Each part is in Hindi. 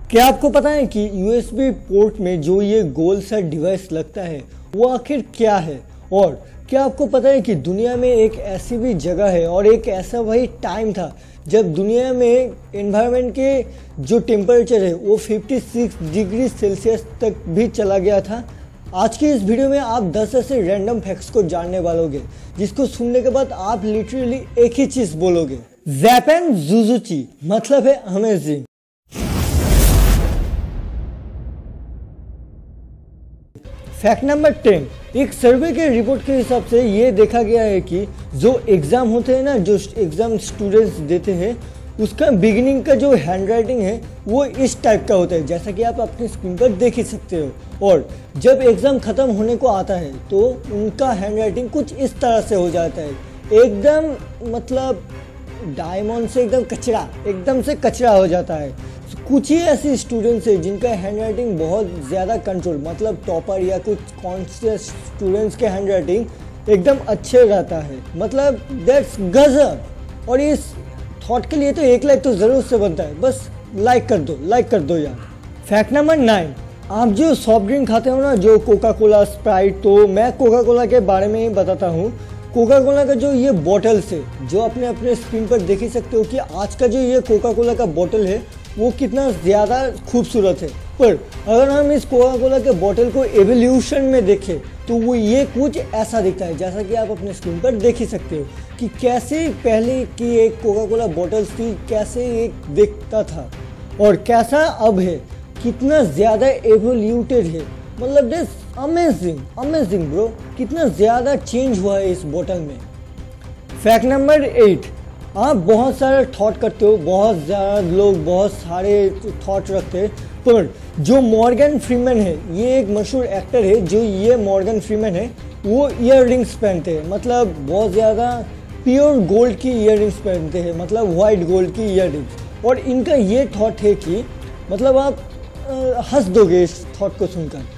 क्या आपको पता है कि यूएसबी पोर्ट में जो ये गोल सा डिवाइस लगता है वो आखिर क्या है? और क्या आपको पता है कि दुनिया में एक ऐसी भी जगह है और एक ऐसा वही टाइम था जब दुनिया में एनवायरनमेंट के जो टेम्परेचर है वो 56 डिग्री सेल्सियस तक भी चला गया था। आज की इस वीडियो में आप 10 ऐसे रैंडम फैक्ट्स को जानने वालोगे जिसको सुनने के बाद आप लिटरली एक ही चीज बोलोगे, जापान जुजुची मतलब है अमेजिंग। फैक्ट नंबर 10, एक सर्वे के रिपोर्ट के हिसाब से ये देखा गया है कि जो एग्ज़ाम होते हैं ना, जो एग्ज़ाम स्टूडेंट्स देते हैं उसका बिगिनिंग का जो हैंड राइटिंग है वो इस टाइप का होता है, जैसा कि आप अपनी स्क्रीन पर देख ही सकते हो। और जब एग्ज़ाम ख़त्म होने को आता है तो उनका हैंड राइटिंग कुछ इस तरह से हो जाता है, एकदम मतलब डायमंड से एकदम से कचरा हो जाता है। कुछ ही ऐसे स्टूडेंट्स हैं जिनका हैंड राइटिंग बहुत ज़्यादा कंट्रोल, मतलब टॉपर या कुछ कॉन्शियस स्टूडेंट्स के हैंड राइटिंग एकदम अच्छे रहता है, मतलब दैट्स गजब। और इस थॉट के लिए तो 1 लाइक तो ज़रूर से बनता है, बस लाइक कर दो यार। फैक्ट नंबर 9, आप जो सॉफ्ट ड्रिंक खाते हो ना, जो कोका कोला, स्प्राइट, तो मैं कोका कोला के बारे में ही बताता हूँ। कोका कोला का जो ये बॉटल से जो अपने स्क्रीन पर देख ही सकते हो कि आज का जो ये कोका कोला का बॉटल है वो कितना ज़्यादा खूबसूरत है। पर अगर हम इस कोका कोला के बॉटल को एवोल्यूशन में देखें तो वो ये कुछ ऐसा दिखता है, जैसा कि आप अपने स्क्रीन पर देख ही सकते हो कि कैसे पहले की एक कोका कोला बॉटल्स थी, कैसे एक दिखता था और कैसा अब है, कितना ज़्यादा एवोल्यूटेड है। मतलब दिस अमेजिंग ब्रो, कितना ज़्यादा चेंज हुआ है इस बॉटल में। फैक्ट नंबर 8, आप बहुत सारे थॉट करते हो, बहुत ज़्यादा लोग बहुत सारे थॉट रखते हैं, पर जो मॉर्गन फ्रीमैन है, ये एक मशहूर एक्टर है, जो ये मॉर्गन फ्रीमैन है वो ईयर रिंग्स पहनते हैं, मतलब बहुत ज़्यादा प्योर गोल्ड की ईयर रिंग्स पहनते हैं, मतलब वाइट गोल्ड की ईयर रिंग्स। और इनका ये थॉट है कि मतलब आप हंस दोगे इस थॉट को सुनकर।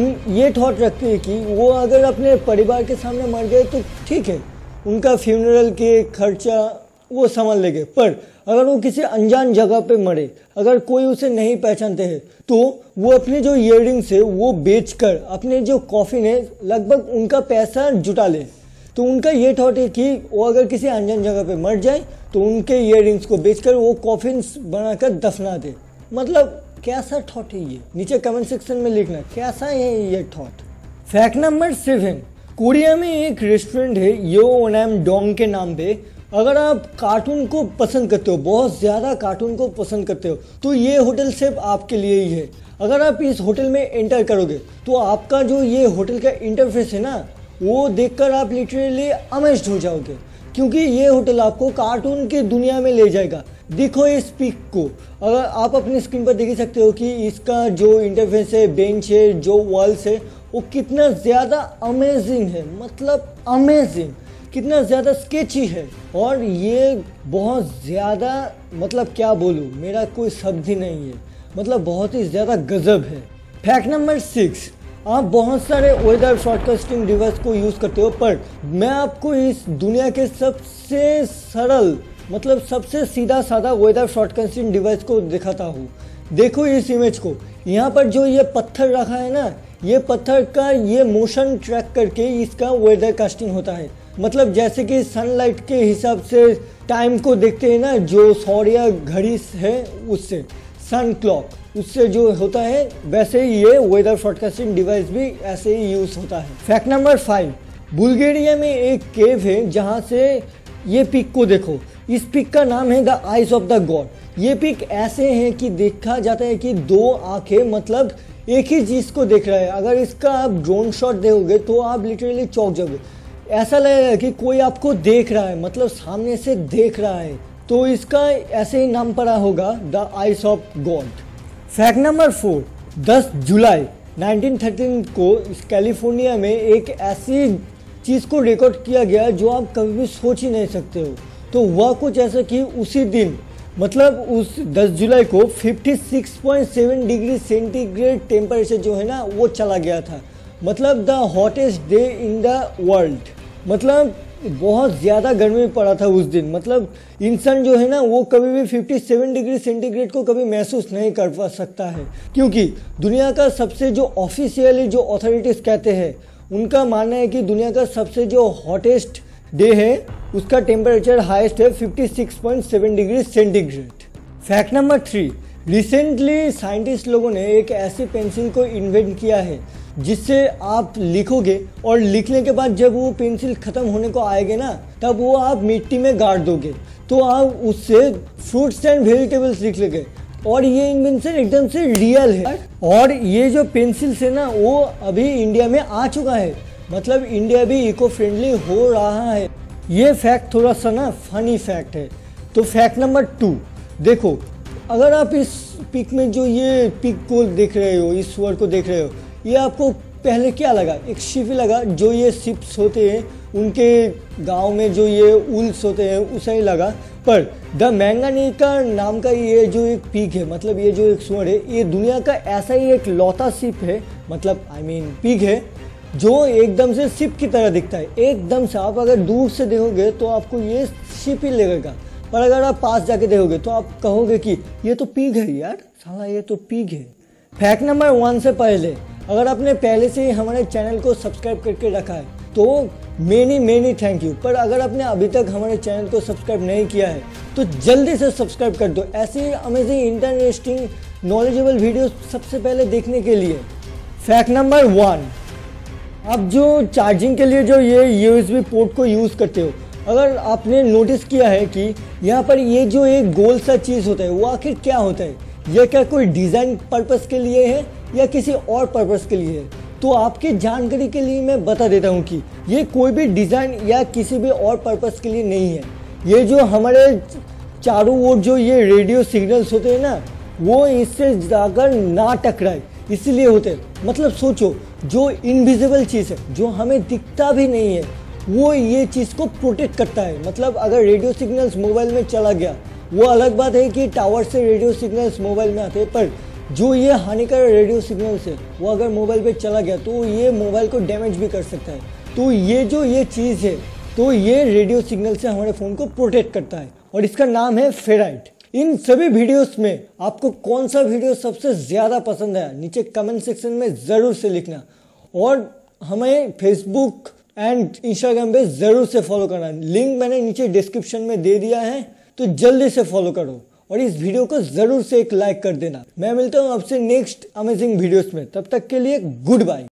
ये थॉट रखते हैं कि वो अगर अपने परिवार के सामने मर गए तो ठीक है, उनका फ्यूनरल के खर्चा वो समझ लेंगे, पर अगर वो किसी अनजान जगह पे मरे, अगर कोई उसे नहीं पहचानते हैं, तो वो अपने जो इयररिंग्स है वो बेचकर अपने जो कॉफिन है लगभग उनका पैसा जुटा ले। तो उनका ये थॉट है कि वो अगर किसी अनजान जगह पे मर जाए तो उनके इयररिंग्स को बेचकर वो कॉफिन बनाकर दफना दे। मतलब कैसा थॉट है ये? नीचे कमेंट सेक्शन में लिखना कैसा है ये थॉट। फैक्ट नंबर 7, कोरिया में एक रेस्टोरेंट है योनम डोंग के नाम पे। अगर आप कार्टून को पसंद करते हो, बहुत ज़्यादा कार्टून को पसंद करते हो, तो ये होटल सिर्फ आपके लिए ही है। अगर आप इस होटल में एंटर करोगे तो आपका जो ये होटल का इंटरफेस है ना, वो देखकर आप लिटरली अमेज्ड हो जाओगे, क्योंकि ये होटल आपको कार्टून की दुनिया में ले जाएगा। देखो इस पिक को, अगर आप अपनी स्क्रीन पर देख सकते हो कि इसका जो इंटरफेस है, बेंच है, जो वॉल्स है, वो कितना ज़्यादा अमेजिंग है, मतलब अमेजिंग, कितना ज़्यादा स्केची है। और ये बहुत ज़्यादा, मतलब क्या बोलूँ, मेरा कोई शब्द ही नहीं है, मतलब बहुत ही ज़्यादा गजब है। फैक्ट नंबर 6, आप बहुत सारे वेदर ब्रॉडकास्टिंग डिवाइस को यूज़ करते हो, पर मैं आपको इस दुनिया के सबसे सरल, मतलब सबसे सीधा साधा वेदर ब्रॉडकास्टिंग डिवाइस को दिखाता हूँ। देखो इस इमेज को, यहाँ पर जो ये पत्थर रखा है ना, ये पत्थर का ये मोशन ट्रैक करके इसका वेदर कास्टिंग होता है। मतलब जैसे कि सनलाइट के हिसाब से टाइम को देखते हैं ना, जो सौर्य घड़ी है उससे, सन क्लॉक उससे जो होता है, वैसे ही ये वेदर ब्रॉडकास्टिंग डिवाइस भी ऐसे ही यूज़ होता है। फैक्ट नंबर 5, बुल्गारिया में एक केव है जहाँ से ये पिक को देखो, इस पिक का नाम है the eyes of the god. ये पिक ऐसे हैं कि देखा जाता है कि 2 आंखें मतलब एक ही चीज़ को देख रहा है। अगर इसका आप ड्रोन शॉट देखोगे तो आप लिटरली चौंक जाओगे, ऐसा लगेगा कि कोई आपको देख रहा है, मतलब सामने से देख रहा है। तो इसका ऐसे ही नाम पड़ा होगा the eyes of god. Fact number 4, 10 जुलाई 1913 को इस कैलिफोर्निया में एक ऐसी चीज़ को रिकॉर्ड किया गया जो आप कभी भी सोच ही नहीं सकते हो। तो हुआ कुछ ऐसा कि उसी दिन, मतलब उस 10 जुलाई को 56.7 डिग्री सेंटीग्रेड टेम्परेचर जो है ना वो चला गया था, मतलब the hottest day in the world. मतलब बहुत ज़्यादा गर्मी पड़ा था उस दिन। मतलब इंसान जो है ना वो कभी भी 57 डिग्री सेंटीग्रेड को कभी महसूस नहीं कर पा सकता है, क्योंकि दुनिया का सबसे जो ऑफिशियली जो अथॉरिटीज़ कहते हैं उनका मानना है कि दुनिया का सबसे जो हॉटेस्ट डे है उसका टेम्परेचर हाईएस्ट है 56.7 degree centigrade. Fact number 3, recently scientist लोगों ने एक ऐसी पेंसिल को इन्वेंट किया है जिससे आप लिखोगे और लिखने के बाद जब वो पेंसिल ख़त्म होने को आएगा ना तब वो आप मिट्टी में गाड़ दोगे तो आप उससे फ्रूट्स एंड वेजिटेबल्स लिख लोगे। और ये इन्वेंशन एकदम से रियल है। और ये जो पेंसिल है ना वो अभी इंडिया में आ चुका है, मतलब इंडिया भी इको फ्रेंडली हो रहा है। ये फैक्ट थोड़ा सा ना फनी फैक्ट है। तो फैक्ट नंबर 2, देखो अगर आप इस पिक में जो ये पिक को देख रहे हो, इस स्वर को देख रहे हो, ये आपको पहले क्या लगा? एक शिप लगा। जो ये शिप्स होते हैं उनके गांव में जो ये उल्स होते हैं उसे ही लगा। पर द मैंगानिका नाम का ये जो एक पीक है, मतलब ये जो एक स्वर है, ये दुनिया का ऐसा ही एक लौता शिप है, मतलब पीक है जो एकदम से शिप की तरह दिखता है। एकदम से आप अगर दूर से देखोगे तो आपको ये शिप ही लगेगा, पर अगर आप पास जाके देखोगे तो आप कहोगे कि ये तो पीक है यार, साला ये तो पीक है। फैक्ट नंबर 1 से पहले अगर आपने पहले से ही हमारे चैनल को सब्सक्राइब करके रखा है तो मेनी थैंक यू। पर अगर आपने अभी तक हमारे चैनल को सब्सक्राइब नहीं किया है तो जल्दी से सब्सक्राइब कर दो ऐसी अमेजिंग इंटरेस्टिंग नॉलेजेबल वीडियो सबसे पहले देखने के लिए। फैक्ट नंबर 1, आप जो चार्जिंग के लिए जो ये USB पोर्ट को यूज़ करते हो, अगर आपने नोटिस किया है कि यहाँ पर ये जो एक गोल सा चीज़ होता है वो आखिर क्या होता है? यह क्या कोई डिज़ाइन पर्पस के लिए है या किसी और पर्पस के लिए है? तो आपकी जानकारी के लिए मैं बता देता हूँ कि ये कोई भी डिज़ाइन या किसी भी और पर्पस के लिए नहीं है। ये जो हमारे चारों ओर जो ये रेडियो सिग्नल्स होते हैं ना वो इससे जाकर ना टकराए इसलिए होते हैं। मतलब सोचो, जो इनविजिबल चीज़ है जो हमें दिखता भी नहीं है वो ये चीज़ को प्रोटेक्ट करता है। मतलब अगर रेडियो सिग्नल्स मोबाइल में चला गया, वो अलग बात है कि टावर से रेडियो सिग्नल्स मोबाइल में आते हैं, पर जो ये हानिकारक रेडियो सिग्नल्स है वो अगर मोबाइल पे चला गया तो ये मोबाइल को डैमेज भी कर सकता है। तो ये जो ये चीज़ है तो ये रेडियो सिग्नल से हमारे फ़ोन को प्रोटेक्ट करता है और इसका नाम है फेराइट। इन सभी वीडियोस में आपको कौन सा वीडियो सबसे ज़्यादा पसंद आया नीचे कमेंट सेक्शन में ज़रूर से लिखना, और हमें फेसबुक एंड इंस्टाग्राम पे ज़रूर से फॉलो करना। लिंक मैंने नीचे डिस्क्रिप्शन में दे दिया है, तो जल्दी से फॉलो करो और इस वीडियो को ज़रूर से एक लाइक कर देना। मैं मिलता हूँ आपसे नेक्स्ट अमेजिंग वीडियोस में, तब तक के लिए गुड बाय।